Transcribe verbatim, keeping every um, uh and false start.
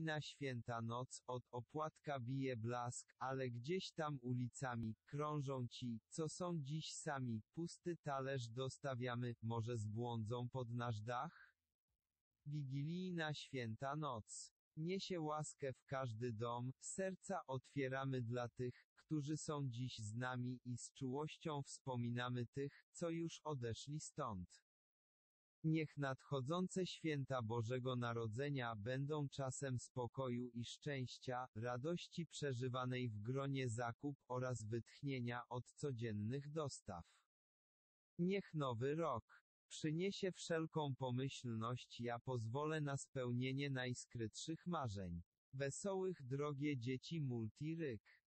Wigilijna święta noc, od opłatka bije blask, ale gdzieś tam ulicami, krążą ci, co są dziś sami, pusty talerz dostawiamy, może zbłądzą pod nasz dach? Wigilijna święta noc niesie łaskę w każdy dom, serca otwieramy dla tych, którzy są dziś z nami i z czułością wspominamy tych, co już odeszli stąd. Niech nadchodzące święta Bożego Narodzenia będą czasem spokoju i szczęścia, radości przeżywanej w gronie zakup oraz wytchnienia od codziennych dostaw. Niech nowy rok przyniesie wszelką pomyślność, ja pozwolę na spełnienie najskrytszych marzeń. Wesołych drogie dzieci Multiryk.